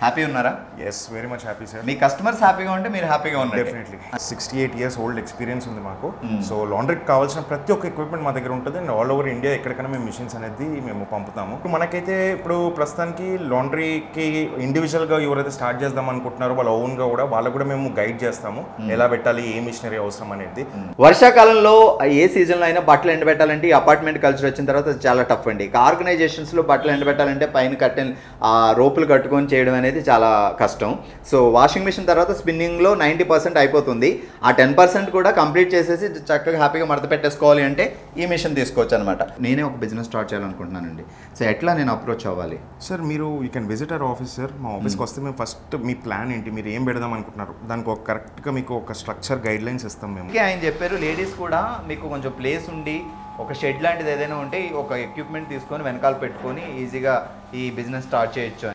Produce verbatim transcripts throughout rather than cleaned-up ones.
Happy ఉన్నారా? Yes, very much happy sir. మీ customers హ్యాపీగా ఉంటే మీరు హ్యాపీగా ఉన్నారు. Definitely. Sixty eight years old experience ఉంది మాకు. సో లాండ్రీకి కావాల్సిన ప్రతి ఒక్క ఎక్విప్మెంట్ మా దగ్గర ఉంటుంది అండ్ ఆల్ ఓవర్ ఇండియా ఎక్కడికైనా మేము మిషన్స్ అనేది మేము పంపుతాము. ఇప్పుడు మనకైతే ఇప్పుడు ప్రస్తుతానికి లాండ్రీకి ఇండివిజువల్గా ఎవరైతే స్టార్ట్ చేద్దాం అనుకుంటున్నారో వాళ్ళ ఓన్గా కూడా వాళ్ళకు కూడా మేము గైడ్ చేస్తాము ఎలా పెట్టాలి, ఏ మిషనరీ అవసరం అనేది. వర్షాకాలంలో ఏ సీజన్లో అయినా బట్టలు ఎండబెట్టాలంటే ఈ అపార్ట్మెంట్ కల్చర్ వచ్చిన తర్వాత చాలా టఫ్ అండి. ఆర్గనైజేషన్స్లో బట్టలు ఎండబెట్టాలంటే పైన కట్టెన్ రోపులు కట్టుకొని చేయడం అనేది చాలా కష్టం. సో వాషింగ్ మిషన్ తర్వాత స్పిన్నింగ్లో నైంటీ పర్సెంట్ అయిపోతుంది. ఆ టెన్ పర్సెంట్ కూడా కంప్లీట్ చేసేసి చక్కగా హ్యాపీగా మడత పెట్టేసుకోవాలి అంటే ఈ మిషన్ తీసుకోవచ్చు అనమాట. నేనే ఒక బిజినెస్ స్టార్ట్ చేయాలనుకుంటున్నానండి. సో ఎట్లా నేను అప్రోచ్ అవ్వాలి? సార్ మీరు you can visit our office sir. మా ఆఫీస్కి వస్తే మేము ఫస్ట్ మీ ప్లాన్ ఏంటి, మీరు ఏం పెడదాం అనుకుంటున్నారు, దానికి ఒక కరెక్ట్గా మీకు ఒక స్ట్రక్చర్ గైడ్ లైన్స్ ఇస్తాం మేము. ఆయన చెప్పారు లేడీస్ కూడా మీకు కొంచెం ప్లేస్ ఉండి ఒక షెడ్ లాంటిది ఏదైనా ఉంటే ఒక ఎక్విప్మెంట్ తీసుకొని వెనకాల పెట్టుకొని ఈజీగా ఈ బిజినెస్ స్టార్ట్ చేయొచ్చు.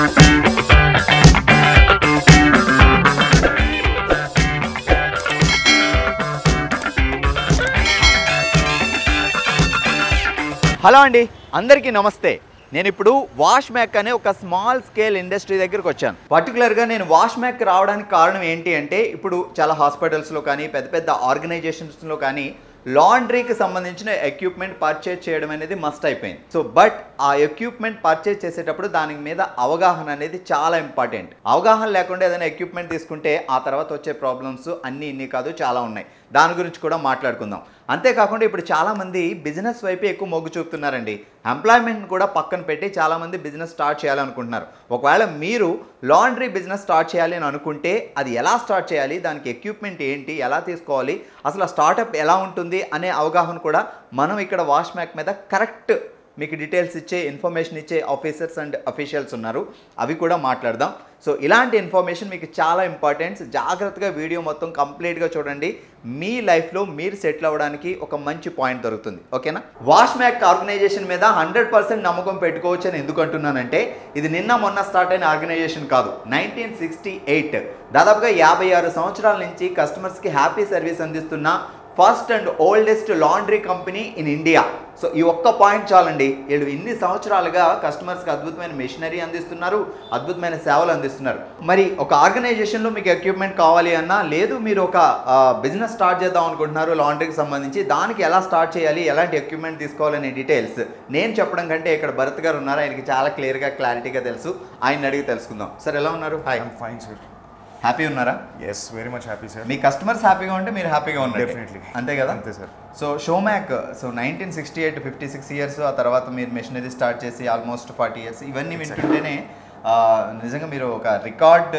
హలో అండి, అందరికీ నమస్తే. నేను ఇప్పుడు వాష్ మ్యాక్ అనే ఒక స్మాల్ స్కేల్ ఇండస్ట్రీ దగ్గరికి వచ్చాను. పర్టికులర్గా నేను వాష్ మ్యాక్ రావడానికి కారణం ఏంటి అంటే ఇప్పుడు చాలా హాస్పిటల్స్లో కానీ పెద్ద పెద్ద ఆర్గనైజేషన్స్లో కానీ లాండ్రీకి సంబంధించిన ఎక్విప్మెంట్ పర్చేజ్ చేయడం అనేది మస్ట్ అయిపోయింది. సో బట్ ఆ ఎక్విప్మెంట్ పర్చేజ్ చేసేటప్పుడు దాని మీద అవగాహన అనేది చాలా ఇంపార్టెంట్. అవగాహన లేకుండా ఏదైనా ఎక్విప్మెంట్ తీసుకుంటే ఆ తర్వాత వచ్చే ప్రాబ్లమ్స్ అన్నీ ఇన్ని కాదు, చాలా ఉన్నాయి. దాని గురించి కూడా మాట్లాడుకుందాం. అంతేకాకుండా ఇప్పుడు చాలామంది బిజినెస్ వైపు ఎక్కువ మొగ్గు చూపుతున్నారండి. ఎంప్లాయ్మెంట్ని కూడా పక్కన పెట్టి చాలామంది బిజినెస్ స్టార్ట్ చేయాలనుకుంటున్నారు. ఒకవేళ మీరు లాండ్రీ బిజినెస్ స్టార్ట్ చేయాలి అని అనుకుంటే అది ఎలా స్టార్ట్ చేయాలి, దానికి ఎక్విప్మెంట్ ఏంటి, ఎలా తీసుకోవాలి, అసలు ఆ స్టార్టప్ ఎలా ఉంటుంది అనే అవగాహన కూడా మనం ఇక్కడ వాష్ మ్యాక్ మీద కరెక్ట్ మీకు డీటెయిల్స్ ఇచ్చే ఇన్ఫర్మేషన్ ఇచ్చే ఆఫీసర్స్ అండ్ అఫీషియల్స్ ఉన్నారు. అవి కూడా మాట్లాడదాం. సో ఇలాంటి ఇన్ఫర్మేషన్ మీకు చాలా ఇంపార్టెంట్. జాగ్రత్తగా వీడియో మొత్తం కంప్లీట్గా చూడండి. మీ లైఫ్లో మీరు సెటిల్ అవ్వడానికి ఒక మంచి పాయింట్ దొరుకుతుంది. ఓకేనా? వాష్ మ్యాక్ ఆర్గనైజేషన్ మీద హండ్రెడ్ పర్సెంట్ నమ్మకం పెట్టుకోవచ్చు అని ఎందుకు అంటున్నానంటే ఇది నిన్న మొన్న స్టార్ట్ అయిన ఆర్గనైజేషన్ కాదు. నైన్టీన్ సిక్స్టీ ఎయిట్ దాదాపుగా యాభై ఆరు సంవత్సరాల నుంచి కస్టమర్స్కి హ్యాపీ సర్వీస్ అందిస్తున్న first and oldest laundry company in India. So ఈ ఒక్క పాయింట్ చాలండి. వీళ్ళు ఇన్ని సంవత్సరాలుగా కస్టమర్స్కి అద్భుతమైన మెషినరీ అందిస్తున్నారు, అద్భుతమైన సేవలు అందిస్తున్నారు. మరి ఒక ఆర్గనైజేషన్లో మీకు ఎక్విప్మెంట్ కావాలి అన్నా, లేదు మీరు ఒక బిజినెస్ స్టార్ట్ చేద్దాం అనుకుంటున్నారు లాండ్రీకి సంబంధించి, దానికి ఎలా స్టార్ట్ చేయాలి, ఎలాంటి ఎక్విప్మెంట్ తీసుకోవాలనే డీటెయిల్స్ నేను చెప్పడం కంటే ఇక్కడ భరత్ గారు ఉన్నారు, ఆయనకి చాలా క్లియర్గా క్లారిటీగా తెలుసు. ఆయన అడిగి తెలుసుకుందాం. సార్ ఎలా ఉన్నారు? హాయ్. Fine sir. హ్యాపీ ఉన్నారా? Yes, very much happy sir. మీ కస్టమర్స్ హ్యాపీగా ఉంటే మీరు హ్యాపీగా ఉన్నారు. డెఫినెట్లీ. అంతే కదా? అంతే sir. So Wash Mac so nineteen sixty eight fifty six years ఆ తర్వాత మీరు మెషినరీ స్టార్ట్ చేసి ఆల్మోస్ట్ ఫార్టీ ఇయర్స్ ఇవన్నీ వింటుంటేనే నిజంగా మీరు ఒక రికార్డ్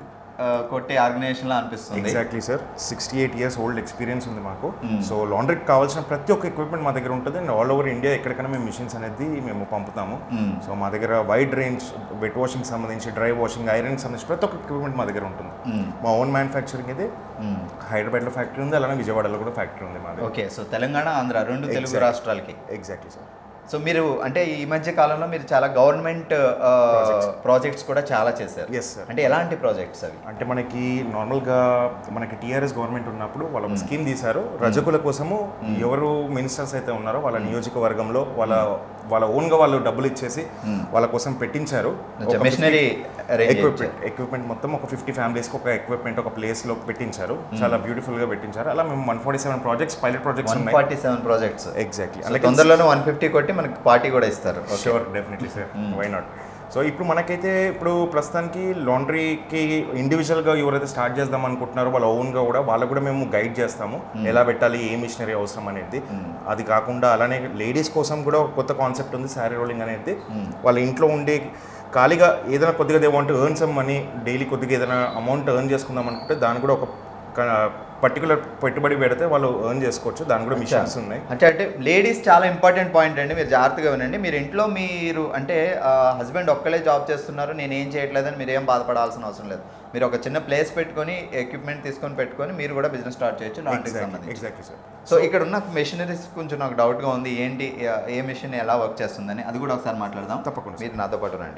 కొట్టే ఆర్గనైజేషన్ లా అనిపిస్తుంది. Exactly sir. Sixty eight years old experience ఉంది మాకు. సో లాండ్రీకి కావాల్సిన ప్రతి ఒక్క ఎక్విప్మెంట్ మా దగ్గర ఉంటుంది అండ్ ఆల్ ఓవర్ ఇండియా ఎక్కడికైనా మేము మిషన్స్ అనేది మేము పంపుతాము. సో మా దగ్గర వైడ్ రేంజ్ వెట్ వాషింగ్ సంబంధించి, డ్రై వాషింగ్, ఐరన్ సంబంధించి ప్రతి ఒక్క ఎక్విప్మెంట్ మా దగ్గర ఉంటుంది. మా ఓన్ మ్యానుఫ్యాక్చరింగ్ ఇది హైదరాబాద్లో ఫ్యాక్టరీ ఉంది, అలానే విజయవాడలో కూడా ఫ్యాక్టరీ ఉంది మాది. ఓకే. సో తెలంగాణ, ఆంధ్ర రెండు తెలుగు రాష్ట్రాలకి. Exactly sir. సో మీరు అంటే ఈ మధ్య కాలంలో మీరు చాలా గవర్నమెంట్ ప్రాజెక్ట్స్ కూడా చాలా చేశారు. Yes sir. అంటే ఎలాంటి ప్రాజెక్ట్స్ అవి? అంటే మనకి నార్మల్గా మనకి టీఆర్ఎస్ గవర్నమెంట్ ఉన్నప్పుడు వాళ్ళ స్కీమ్ తీశారు రజకుల కోసము. ఎవరు మినిస్టర్స్ అయితే ఉన్నారో వాళ్ళ నియోజకవర్గంలో వాళ్ళ వాళ్ళ ఓన్గా వాళ్ళు డబ్బులు ఇచ్చేసి వాళ్ళ కోసం పెట్టించారు. మెషినరీ ఎక్విప్మెంట్ ఎక్విప్మెంట్ మొత్తం ఒక ఫిఫ్టీ ఫ్యామిలీస్కి ఒక ఎక్విప్మెంట్ ఒక ప్లేస్లో పెట్టించారు. చాలా బ్యూటిఫుల్గా పెట్టించారు. అలా మేము one forty seven projects pilot projects one forty seven projects exactly. అలాగే తొందరలోనే వన్ ఫిఫ్టీ కొట్టి మనకి పార్టీ కూడా ఇస్తారు. Sure, definitely sir. Why not? So ఇప్పుడు మనకైతే ఇప్పుడు ప్రస్తుతానికి లాండ్రీకి ఇండివిజువల్గా ఎవరైతే స్టార్ట్ చేద్దాం అనుకుంటున్నారో వాళ్ళ ఓన్గా కూడా వాళ్ళకు కూడా మేము గైడ్ చేస్తాము ఎలా పెట్టాలి, ఏ మిషనరీ అవసరం అనేది. అది కాకుండా అలానే లేడీస్ కోసం కూడా కొత్త కాన్సెప్ట్ ఉంది, శారీ రోలింగ్ అనేది. వాళ్ళ ఇంట్లో ఉండే ఖాళీగా ఏదైనా కొద్దిగా they want earn some money, daily కొద్దిగా ఏదైనా అమౌంట్ ఎర్న్ చేసుకుందాం అనుకుంటే దాని కూడా ఒక పర్టికులర్ పెట్టుబడి పెడితే వాళ్ళు ఎర్న్ చేసుకోవచ్చు. దాని కూడా మిషన్స్ ఉన్నాయి. అంటే అంటే లేడీస్ చాలా ఇంపార్టెంట్ పాయింట్ అండి. మీరు జాగ్రత్తగా వినండి. మీరు ఇంట్లో మీరు అంటే హస్బెండ్ ఒక్కలే జాబ్ చేస్తున్నారు, నేను ఏం చేయట్లేదని మీరు ఏం బాధపడాల్సిన అవసరం లేదు. మీరు ఒక చిన్న ప్లేస్ పెట్టుకొని ఎక్విప్మెంట్ తీసుకొని పెట్టుకొని మీరు కూడా బిజినెస్ స్టార్ట్ చేయొచ్చు లాండ్రీకి సంబంధించి. Exactly sir. సో ఇక్కడ ఉన్న మెషినరీస్ కొంచెం నాకు డౌట్గా ఉంది, ఏంటి ఏ మిషన్ ఎలా వర్క్ చేస్తుందని, అది కూడా ఒకసారి మాట్లాడదాం. తప్పకుండా. మీరు నాతో పాటు రండి.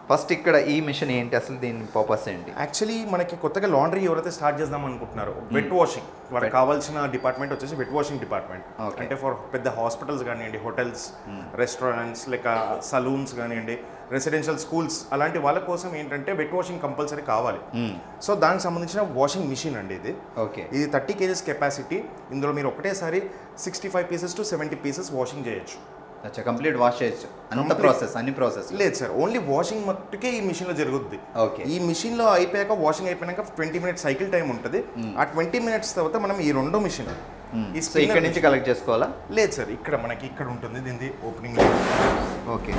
ఫస్ట్ ఇక్కడ ఈ మిషన్ ఏంటి అసలు, దీని పర్పస్ ఏంటి? యాక్చువల్లీ మనకి కొత్తగా లాండ్రీ ఎవరైతే స్టార్ట్ చేద్దాం అనుకుంటున్నారో వెట్ వాషింగ్, వాళ్ళకి కావాల్సిన డిపార్ట్మెంట్ వచ్చేసి వెట్ వాషింగ్ డిపార్ట్మెంట్. అంటే ఫర్ పెద్ద హాస్పిటల్స్ కానివ్వండి, హోటల్స్, రెస్టారెంట్స్, లేక సలూన్స్ కానివ్వండి, రెసిడెన్షియల్ స్కూల్స్, అలాంటి వాళ్ళ కోసం ఏంటంటే వెట్ వాషింగ్ కంపల్సరీ కావాలి. సో దానికి సంబంధించిన వాషింగ్ మిషన్ అండి ఇది. ఓకే, ఇది థర్టీ కేజీస్ కెపాసిటీ. ఇందులో మీరు ఒకటేసారి sixty five pieces to seventy pieces washing చేయొచ్చు. అచ్చా, కంప్లీట్ వాష్ చేయొచ్చు అంత ప్రాసెస్, అన్ని ప్రాసెస్? లేదు సార్, ఓన్లీ వాషింగ్ మట్టుకే ఈ మిషన్లో జరుగుద్ది. ఓకే, ఈ మిషన్లో అయిపోయాక వాషింగ్ అయిపోయాక ట్వంటీ మినిట్స్ సైకిల్ టైం ఉంటుంది. ఆ ట్వంటీ మినిట్స్ తర్వాత మనం ఈ రెండో మిషన్ ఈ ఇక్కడ నుంచి కలెక్ట్ చేసుకోవాలా? లేదు సార్, ఇక్కడ మనకి ఇక్కడ ఉంటుంది దీని ఓపెనింగ్. ఓకే,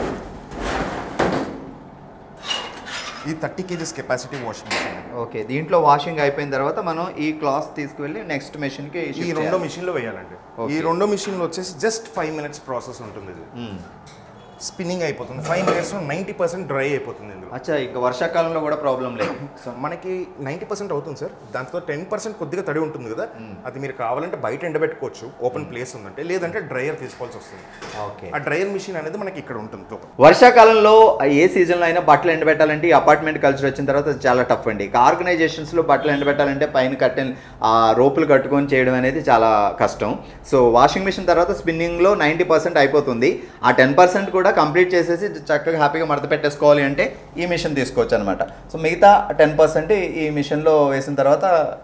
ఈ thirty kgs capacity washing machine. Okay, దీంట్లో వాషింగ్ అయిపోయిన తర్వాత మనం ఈ క్లాత్ తీసుకువెళ్ళి నెక్స్ట్ మిషన్కి ఈ రెండో మిషన్లో వేయాలండి. ఈ రెండో మిషన్లో వచ్చేసి జస్ట్ ఫైవ్ మినిట్స్ ప్రాసెస్ ఉంటుంది. ఇది స్పిన్నింగ్ అయిపోతుంది, ఫైవ్ మినిట్స్లో నైంటీ పర్సెంట్ డ్రై అయిపోతుంది ఇందులో. అచ్చా, ఇంకా వర్షాకాలంలో కూడా ప్రాబ్లం లేదు. సో మనకి నైంటీ పర్సెంట్ అవుతుంది సార్. దాంతో టెన్ పర్సెంట్ కొద్దిగా తడి ఉంటుంది కదా, అది మీరు కావాలంటే బయట ఎండబెట్టుకోవచ్చు, ఓపెన్ ప్లేస్ ఉందంటే, లేదంటే డ్రైయర్ తీసుకోవాల్సి వస్తుంది. ఓకే, ఆ డ్రైయర్ మిషన్ అనేది మనకి ఇక్కడ ఉంటుంది. వర్షాకాలంలో ఏ సీజన్లో అయినా బట్టలు ఎండబెట్టాలంటే ఈ అపార్ట్మెంట్ కల్చర్ వచ్చిన తర్వాత చాలా టఫ్ అండి. ఇక ఆర్గనైజేషన్స్లో బట్టలు ఎండబెట్టాలంటే పైన కట్టెన్ ఆ రోపులు కట్టుకొని చేయడం అనేది చాలా కష్టం. సో వాషింగ్ మిషన్ తర్వాత స్పిన్నింగ్లో నైంటీ పర్సెంట్ అయిపోతుంది. ఆ టెన్ పర్సెంట్ కూడా కంప్లీట్ చేసేసి చక్కగా హ్యాపీగా మడత పెట్టేసుకోవాలి అంటే ఈ మిషన్ తీసుకోవచ్చు అనమాట. సో మిగతా టెన్ పర్సెంట్ ఈ మిషన్లో వేసిన తర్వాత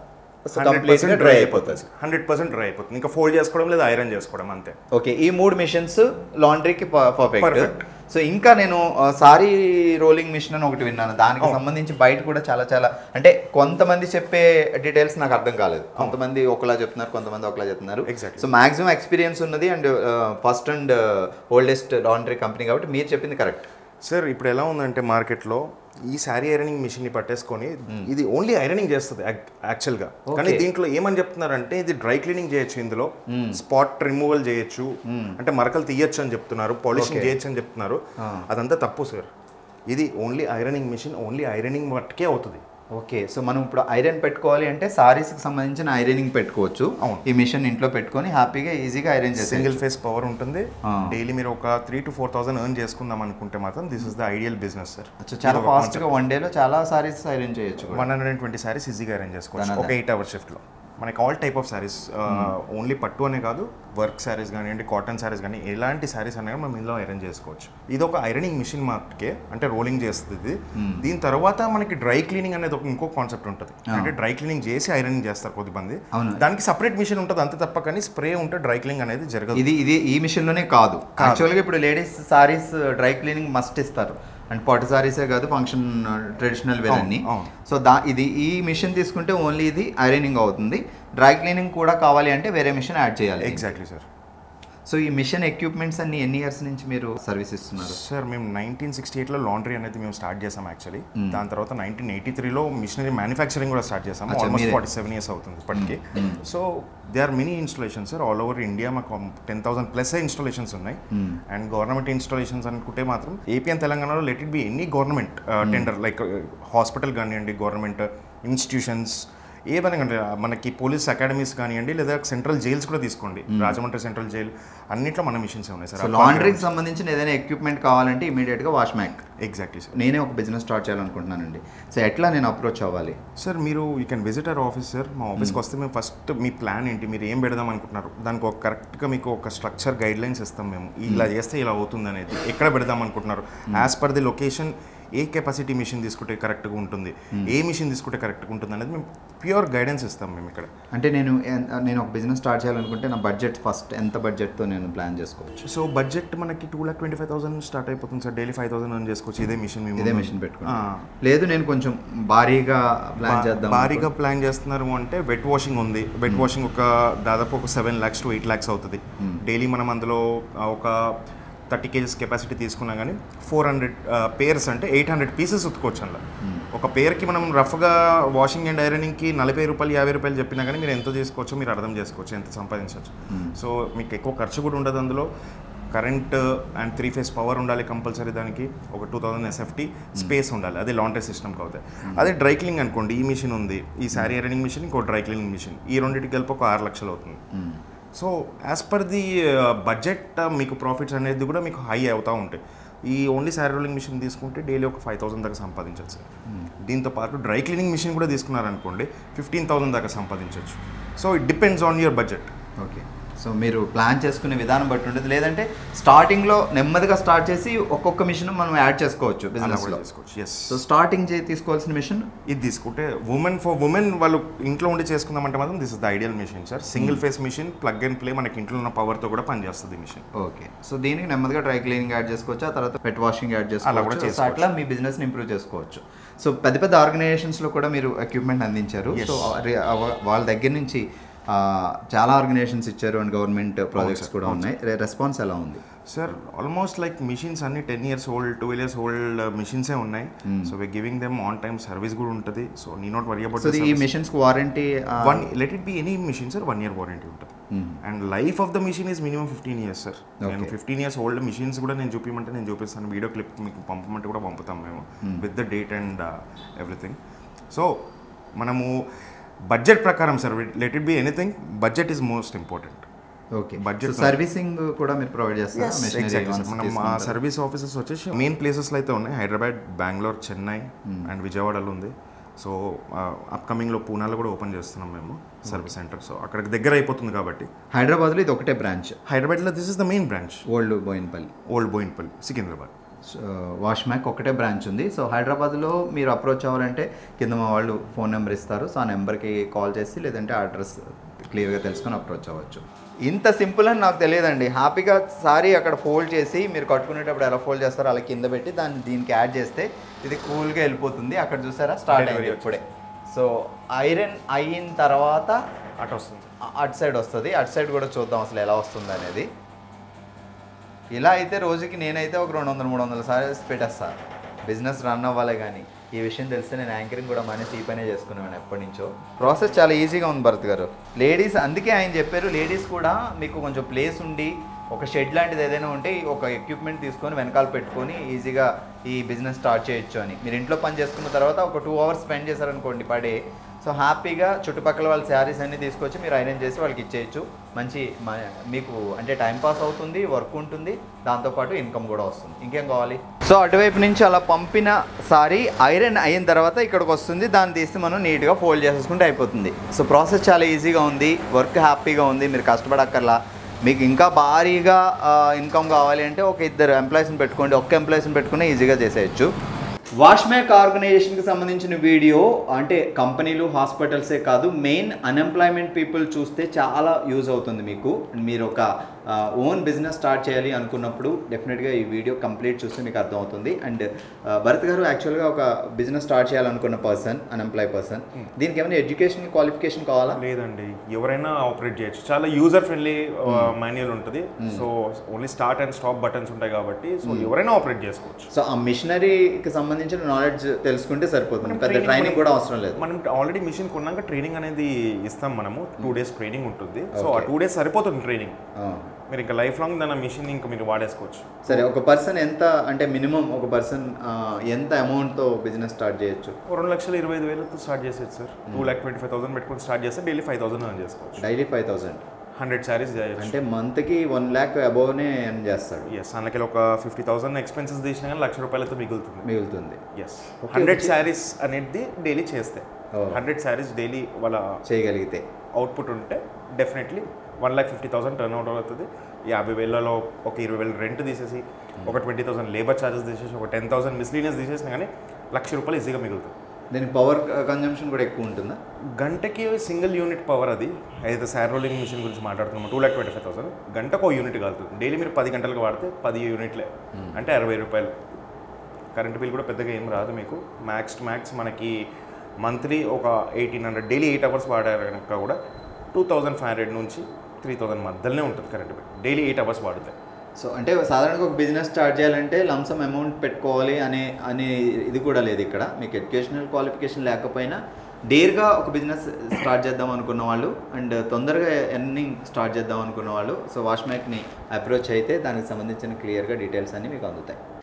కంప్లీట్గా డ్రై అయిపోతుంది. హండ్రెడ్ పర్సెంట్ డ్రై అయిపోతుంది. ఇంకా ఫోల్డ్ చేసుకోవడం లేదా ఐరన్ చేసుకోవడం అంతే. ఓకే, ఈ మూడు మిషన్స్ లాండ్రీకి పర్ఫెక్ట్. సో ఇంకా నేను సారీ రోలింగ్ మిషన్ అని ఒకటి విన్నాను, దానికి సంబంధించి బయట కూడా చాలా చాలా అంటే కొంతమంది చెప్పే డీటెయిల్స్ నాకు అర్థం కాలేదు. కొంతమంది ఒకలా చెప్తున్నారు, కొంతమంది ఒకలా చెప్తున్నారు. సో మాక్సిమం ఎక్స్పీరియన్స్ ఉన్నది and first and oldest laundry company కాబట్టి మీరు చెప్పింది కరెక్ట్. సార్ ఇప్పుడు ఎలా ఉందంటే మార్కెట్లో ఈ శారీ ఐరనింగ్ మిషన్ని పట్టేసుకొని ఇది ఓన్లీ ఐరనింగ్ చేస్తుంది యాక్చువల్గా. కానీ దీంట్లో ఏమని చెప్తున్నారంటే ఇది డ్రై క్లీనింగ్ చేయొచ్చు, ఇందులో స్పాట్ రిమూవల్ చేయొచ్చు, అంటే మరకలు తీయచ్చు అని చెప్తున్నారు, పాలిషింగ్ చేయొచ్చు అని చెప్తున్నారు. అదంతా తప్పు సార్. ఇది only ironing machine, only ironing మట్టుకే అవుతుంది. ఓకే, సో మనం ఇప్పుడు ఐరన్ పెట్టుకోవాలి అంటే సారీస్కి సంబంధించిన ఐరనింగ్ పెట్టుకోవచ్చు. ఈ మిషన్ ఇంట్లో పెట్టుకొని హ్యాపీగా ఈజీగా ఐరన్ చేసి సింగిల్ ఫేస్ పవర్ ఉంటుంది. డైలీ మీరు ఒక three to four thousand earn చేసుకుందాం అనుకుంటే మాత్రం this is the ideal business sir. చాలా ఫాస్ట్గా వన్ డేలో చాలా సారీస్ ఐరన్ చేయొచ్చు. One hundred and twenty saris ఈజీగా ఐరన్ చేసుకోవచ్చు ఒక ఎయిట్ అవర్ షిఫ్ట్లో. మనకి all type of saris, only పట్టు అనే కాదు, వర్క్ శారీస్ కానివ్వండి, కాటన్ శారీస్ కానీ ఎలాంటి శారీస్ అనేవి మనం ఇందులో ఐరన్ చేసుకోవచ్చు. ఇది ఒక ఐరనింగ్ మిషన్ మార్కే, అంటే రోలింగ్ చేస్తుంది. దీని తర్వాత మనకి డ్రై క్లీనింగ్ అనేది ఒక ఇంకో కాన్సెప్ట్ ఉంటుంది. అంటే డ్రై క్లీనింగ్ చేసి ఐరనింగ్ చేస్తారు కొద్దిమంది, దానికి సపరేట్ మిషన్ ఉంటుంది అంతే తప్ప, కానీ స్ప్రే ఉంటే డ్రై క్లీనింగ్ అనేది జరగదు. ఇది ఇది ఈ మిషన్లోనే కాదు. యాక్చువల్గా ఇప్పుడు ladies saris dry cleaning must ఇస్తారు, అండ్ పట్టు సారీసే కాదు, ఫంక్షన్ ట్రెడిషనల్ వేర్ అన్ని. సో దా ఇది ఈ మిషన్ తీసుకుంటే ఓన్లీ ఇది ఐరనింగ్ అవుతుంది. డ్రై క్లీనింగ్ కూడా కావాలి అంటే వేరే మిషన్ యాడ్ చేయాలి. Exactly sir. సో ఈ మిషన్ ఎక్విప్మెంట్స్ అన్ని ఎన్ని ఇయర్స్ నుంచి మీరు సర్వీస్ ఇస్తున్నారు? సార్ మేము నైన్టీన్ సిక్స్టీ ఎయిట్లో లాండ్రీ అనేది మేము స్టార్ట్ చేసాం యాక్చువల్లీ. దాని తర్వాత నైన్టీన్ ఎయిటీ త్రీలో మిషనరీ మ్యానుఫ్యాక్చరింగ్ కూడా స్టార్ట్ చేసాము. ఆల్మోస్ట్ ఫార్టీ సెవెన్ ఇయర్స్ అవుతుంది ఇప్పటికీ. So they are many installations sir all over India. మాకు టెన్ థౌసండ్ ప్లస్ ఇన్స్టాలేషన్స్ ఉన్నాయి. అండ్ గవర్నమెంట్ ఇన్స్టాలేషన్స్ అనుకుంటే మాత్రం ఏపీ అండ్ తెలంగాణలో let it be any government tender, like hospital కానివ్వండి, government institutions ఏమైనా కంటే మనకి పోలీస్ అకాడమీస్ కానివ్వండి, లేదా సెంట్రల్ జైల్స్ కూడా తీసుకోండి, రాజమండ్రి సెంట్రల్ జైల్, అన్నింటిలో మన మిషన్స్ ఉన్నాయి సార్. లాండ్రీకి సంబంధించిన ఏదైనా ఎక్విప్మెంట్ కావాలంటే ఇమీడియట్గా వాష్ మ్యాక్. Exactly sir. నేనే ఒక బిజినెస్ స్టార్ట్ చేయాలనుకుంటున్నానండి. సో ఎట్లా నేను అప్రోచ్ అవ్వాలి? సార్ మీరు you can visit our office sir. మా ఆఫీస్కి వస్తే మేము ఫస్ట్ మీ ప్లాన్ ఏంటి, మీరు ఏం పెడదాం అనుకుంటున్నారు, దానికి ఒక కరెక్ట్గా మీకు ఒక స్ట్రక్చర్ గైడ్ లైన్స్ ఇస్తాం మేము. ఇలా చేస్తే ఇలా అవుతుంది అనేది, ఎక్కడ పెడదాం అనుకుంటున్నారు, యాజ్ పర్ ది లొకేషన్, ఏ కెపాసిటీ మిషన్ తీసుకుంటే కరెక్ట్గా ఉంటుంది, ఏ మిషన్ తీసుకుంటే కరెక్ట్గా ఉంటుంది అనేది మేము ప్యూర్ గైడెన్స్ ఇస్తాం మేము ఇక్కడ. అంటే నేను నేను ఒక బిజినెస్ స్టార్ట్ చేయాలనుకుంటే నా బడ్జెట్ ఫస్ట్ ఎంత బడ్జెట్తో నేను ప్లాన్ చేసుకోవచ్చు? సో బడ్జెట్ మనకి two lakh twenty five thousand start అయిపోతుంది సార్. డైలీ ఫైవ్ థౌసండ్ అని చేసుకోవచ్చు ఇదే మిషన్. మేము ఇదే మిషన్ పెట్టుకుని లేదు, నేను కొంచెం భారీగా ప్లాన్ చేద్దాం. భారీగా ప్లాన్ చేస్తున్నారు అంటే వెట్ వాషింగ్ ఉంది. వెట్ వాషింగ్ ఒక దాదాపు ఒక seven lakhs to eight lakhs అవుతుంది డైలీ. మనం అందులో ఒక థర్టీ కేజీస్ కెపాసిటీ తీసుకున్నా కానీ ఫోర్ హండ్రెడ్ పేర్స్ అంటే ఎయిట్ హండ్రెడ్ పీసెస్ ఉతుకోవచ్చు అందులో. ఒక పేర్కి మనం రఫ్గా వాషింగ్ అండ్ ఐరనింగ్కి నలభై రూపాయలు యాభై రూపాయలు చెప్పినా కానీ మీరు ఎంత చేసుకోవచ్చో మీరు అర్థం చేసుకోవచ్చు, ఎంత సంపాదించవచ్చు. సో మీకు ఎక్కువ ఖర్చు కూడా ఉండదు అందులో. Current and three phase power ఉండాలి కంపల్సరీ. దానికి ఒక టూ థౌసండ్ ఎస్ఎఫ్టీ స్పేస్ ఉండాలి. అదే లాండ్రీ సిస్టమ్కి అవుతాయి. అదే డ్రై క్లీనింగ్ అనుకోండి, ఈ మిషన్ ఉంది, ఈ శారీ ఐరనింగ్ మిషన్, ఇంకో డ్రై క్లీనింగ్ మిషన్, ఈ రెండింటికి కలిపి ఒక ఆరు లక్షలు అవుతుంది. So as per the budget మీకు ప్రాఫిట్స్ అనేది కూడా మీకు హై అవుతూ ఉంటాయి. ఈ ఓన్లీ శారీ రోలింగ్ మిషన్ తీసుకుంటే డైలీ ఒక ఫైవ్ థౌసండ్ దాకా సంపాదించవచ్చు సార్. దీంతో పాటు డ్రై క్లీనింగ్ మిషన్ కూడా తీసుకున్నారనుకోండి ఫిఫ్టీన్ థౌసండ్ దాకా సంపాదించవచ్చు. So it depends on your budget. Okay, so మీరు ప్లాన్ చేసుకునే విధానం బట్టి ఉంటుంది. లేదంటే స్టార్టింగ్లో నెమ్మదిగా స్టార్ట్ చేసి ఒక్కొక్క మిషన్ మనం యాడ్ చేసుకోవచ్చు బిజినెస్లో. చేసుకోవచ్చు. ఎస్. సో స్టార్టింగ్ చే తీసుకోవాల్సిన మిషన్ ఇది తీసుకుంటే ఉమెన్ ఫర్ ఉమెన్ వాళ్ళు ఇంట్లో ఉండి చేసుకుందామంటే మాత్రం this is the ideal machine sir. Single phase machine, plug and play, మనకి ఇంట్లో ఉన్న పవర్తో కూడా పనిచేస్తుంది మిషన్. ఓకే, సో దీనికి నెమ్మదిగా డ్రై క్లీనింగ్ యాడ్ చేసుకోవచ్చు, ఆ తర్వాత పెట్ వాషింగ్ యాడ్ చేసుకోవచ్చు. సో అట్లా మీ బిజినెస్ని ఇంప్రూవ్ చేసుకోవచ్చు. సో పెద్ద పెద్ద ఆర్గనైజేషన్స్లో కూడా మీరు ఎక్విప్మెంట్ అందించారు. సో వాళ్ళ దగ్గర నుంచి చాలా ఆర్గనైజేషన్స్ ఇచ్చారు అండ్ గవర్నమెంట్ ప్రాజెక్ట్స్ కూడా ఉన్నాయి. రెస్పాన్స్ ఎలా ఉంది సార్? ఆల్మోస్ట్ లైక్ మిషన్స్ అన్ని ten years old twelve years old మిషన్సే ఉన్నాయి. So we giving them on time service కూడా ఉంటుంది. So need not worry about. So ఈ machines warranty one let it be any machine sir, one year warranty ఉంటుంది. And life of the machine is minimum fifteen years sir. నేను fifteen years old machines కూడా నేను చూపించమంటే నేను చూపిస్తాను. Video clip మీకు పంపమంటే కూడా పంపుతాం మేము with the date and everything. So మనము బడ్జెట్ ప్రకారం sir, let it be anything, budget is most important. Okay, budget servicing కూడా మీరు ప్రొవైడ్ చేస్తారు. మనం మా సర్వీస్ ఆఫీసెస్ వచ్చేసి మెయిన్ ప్లేసెస్లో అయితే ఉన్నాయి. హైదరాబాద్, బెంగళూరు, చెన్నై అండ్ విజయవాడలో ఉంది. సో అప్కమింగ్లో పూనాలో కూడా ఓపెన్ చేస్తున్నాం మేము సర్వీస్ సెంటర్. సో అక్కడికి దగ్గర అయిపోతుంది కాబట్టి. హైదరాబాద్లో ఇది ఒకటే బ్రాంచ్. హైదరాబాద్లో this is the main branch. Old Boinpally. Old Boinpally Secunderabad. Wash Mac ఒకటే బ్రాంచ్ ఉంది. సో హైదరాబాద్లో మీరు అప్రోచ్ అవ్వాలంటే కింద మా వాళ్ళు ఫోన్ నెంబర్ ఇస్తారు. సో ఆ నెంబర్కి కాల్ చేసి లేదంటే అడ్రస్ క్లియర్గా తెలుసుకొని అప్రోచ్ అవ్వచ్చు. ఇంత సింపుల్ అని నాకు తెలియదండి. హ్యాపీగా సారీ అక్కడ ఫోల్డ్ చేసి మీరు కట్టుకునేటప్పుడు ఎలా ఫోల్డ్ చేస్తారో అలా కింద పెట్టి దాన్ని దీనికి యాడ్ చేస్తే ఇది కూల్గా వెళ్ళిపోతుంది. అక్కడ చూసారా స్టార్ట్ అయింది ఇప్పుడే. సో ఐరన్ అయిన తర్వాత అటు వస్తుంది, అటు సైడ్ వస్తుంది. అటు సైడ్ కూడా చూద్దాం అసలు ఎలా వస్తుంది అనేది. ఇలా అయితే రోజుకి నేనైతే ఒక రెండు వందల మూడు వందల సారీస్ పెట్టేస్తాను. బిజినెస్ రన్ అవ్వాలి. కానీ ఈ విషయం తెలిస్తే నేను యాంకరింగ్ కూడా మానేసి ఈ పనే చేసుకున్నాను ఎప్పటి నుంచో. ప్రాసెస్ చాలా ఈజీగా ఉంది భరత్ గారు. లేడీస్, అందుకే ఆయన చెప్పారు లేడీస్ కూడా మీకు కొంచెం ప్లేస్ ఉండి ఒక షెడ్ లాంటిది ఏదైనా ఉంటే ఒక ఎక్విప్మెంట్ తీసుకొని వెనకాల పెట్టుకొని ఈజీగా ఈ బిజినెస్ స్టార్ట్ చేయొచ్చు అని. మీరు ఇంట్లో పని చేసుకున్న తర్వాత ఒక టూ అవర్స్ స్పెండ్ చేశారనుకోండి పర్ డే. సో హ్యాపీగా చుట్టుపక్కల వాళ్ళ శారీస్ అన్నీ తీసుకొచ్చి మీరు ఐరన్ చేసి వాళ్ళకి ఇచ్చేయచ్చు. మంచి మీకు అంటే టైం పాస్ అవుతుంది, వర్క్ ఉంటుంది, దాంతోపాటు ఇన్కమ్ కూడా వస్తుంది. ఇంకేం కావాలి? సో అటువైపు నుంచి అలా పంపిన సారీ ఐరన్ అయిన తర్వాత ఇక్కడికి వస్తుంది. దాన్ని తీసి మనం నీట్గా ఫోల్డ్ చేసేసుకుంటే అయిపోతుంది. సో ప్రాసెస్ చాలా ఈజీగా ఉంది, వర్క్ హ్యాపీగా ఉంది, మీరు కష్టపడక్కర్లా. మీకు ఇంకా భారీగా ఇన్కమ్ కావాలి అంటే ఒక ఇద్దరు ఎంప్లాయీస్ని పెట్టుకోండి, ఒక్క ఎంప్లాయీస్ని పెట్టుకుని ఈజీగా చేసేయచ్చు. వాష్ మ్యాక్ ఆర్గనైజేషన్కి సంబంధించిన వీడియో అంటే కంపెనీలు, హాస్పిటల్సే కాదు, మెయిన్ అన్ఎంప్లాయ్మెంట్ పీపుల్ చూస్తే చాలా యూజ్ అవుతుంది మీకు. మీరు ఒక ఓన్ బిజినెస్ స్టార్ట్ చేయాలి అనుకున్నప్పుడు డెఫినెట్గా ఈ వీడియో కంప్లీట్ చూస్తే మీకు అర్థమవుతుంది. అండ్ భరత్ గారు యాక్చువల్గా ఒక బిజినెస్ స్టార్ట్ చేయాలనుకున్న పర్సన్, అన్ఎంప్లాయ్ పర్సన్, దీనికి ఏమైనా ఎడ్యుకేషన్ క్వాలిఫికేషన్ కావాలా? లేదండి, ఎవరైనా ఆపరేట్ చేయొచ్చు. చాలా యూజర్ ఫ్రెండ్లీ మాన్యువల్ ఉంటుంది. So only start and stop buttons ఉంటాయి కాబట్టి సో ఎవరైనా ఆపరేట్ చేసుకోవచ్చు. సో ఆ మిషనరీకి సంబంధించిన నాలెడ్జ్ తెలుసుకుంటే సరిపోతుంది, పెద్ద ట్రైనింగ్ కూడా అవసరం లేదు. మనం ఆల్రెడీ మిషన్ కొన్నాక ట్రైనింగ్ అనేది ఇస్తాం. మనము టూ డేస్ ట్రైనింగ్ ఉంటుంది. సో ఆ టూ డేస్ సరిపోతుంది ట్రైనింగ్. మీరు ఇంకా లైఫ్ లాంగ్ దాని మిషన్ ఇంకా మీరు వాడేసుకోవచ్చు. సరే, ఒక పర్సన్ ఎంత అంటే మినిమం ఒక పర్సన్ ఎంత అమౌంట్తో బిజినెస్ స్టార్ట్ చేయొచ్చు? రెండు లక్షల ఇరవై ఐదు వేలతో స్టార్ట్ చేసేది sir. Two lakh twenty five thousand పెట్టుకుని స్టార్ట్ చేస్తే డైలీ ఫైవ్ థౌసండ్ ఎర్న్ చేసుకోవచ్చు. Daily five thousand hundred saris చేయొచ్చు. అంటే మంత్కి వన్ ల్యాక్ అబోవ్నే ఎర్న్ చేస్తాడు. ఎస్, అందుకే ఒక ఫిఫ్టీ థౌసండ్ ఎక్స్పెన్సెస్ తీసినా కానీ లక్ష రూపాయలతో మిగులుతుంది మిగులుతుంది ఎస్, హండ్రెడ్ శారీస్ అనేది డైలీ చేస్తే. హండ్రెడ్ శారీస్ డైలీ వాళ్ళ చేయగలిగితే అవుట్పుట్ ఉంటే definitely one lakh fifty thousand turn out అవుతుంది. యాభై వేలలో ఒక ఇరవై వేలు రెంట్ తీసేసి, ఒక ట్వంటీ థౌసండ్ లేబర్ ఛార్జెస్ తీసేసి, ఒక టెన్ థౌసండ్ మిస్లీనియస్ తీసేసినా కానీ లక్ష రూపాయలు ఈజీగా మిగులుతుంది. దీని పవర్ కన్జంప్షన్ కూడా ఎక్కువ ఉంటుందా? గంటకి సింగిల్ యూనిట్ పవర్. అది అయితే శారీ రోలింగ్ మిషన్ గురించి మాట్లాడుతున్నాము, two lakh twenty five thousand గంటకు ఒక యూనిట్ కాలుతుంది. డైలీ మీరు పది గంటలకు వాడితే పది యూనిట్లే అంటే అరవై రూపాయలు. కరెంట్ బిల్ కూడా పెద్దగా ఏం రాదు మీకు. మ్యాక్స్ టు మ్యాక్స్ మనకి మంత్లీ ఒక eighteen hundred daily eight hours వాడారు కనుక కూడా టూ థౌజండ్ ఫైవ్ హండ్రెడ్ నుంచి త్రీ థౌసండ్ మధ్యలోనే ఉంటుంది current bill daily eight hours వాడుతాయి. సో అంటే సాధారణంగా ఒక బిజినెస్ స్టార్ట్ చేయాలంటే లంసమ్ అమౌంట్ పెట్టుకోవాలి అనే అనే ఇది కూడా లేదు ఇక్కడ. మీకు ఎడ్యుకేషనల్ క్వాలిఫికేషన్ లేకపోయినా డేర్గా ఒక బిజినెస్ స్టార్ట్ చేద్దాం అనుకున్న వాళ్ళు అండ్ తొందరగా ఎర్నింగ్ స్టార్ట్ చేద్దాం అనుకున్న వాళ్ళు సో వాష్ మ్యాక్ని అప్రోచ్ అయితే దానికి సంబంధించిన క్లియర్గా డీటెయిల్స్ అన్నీ మీకు అందుతాయి.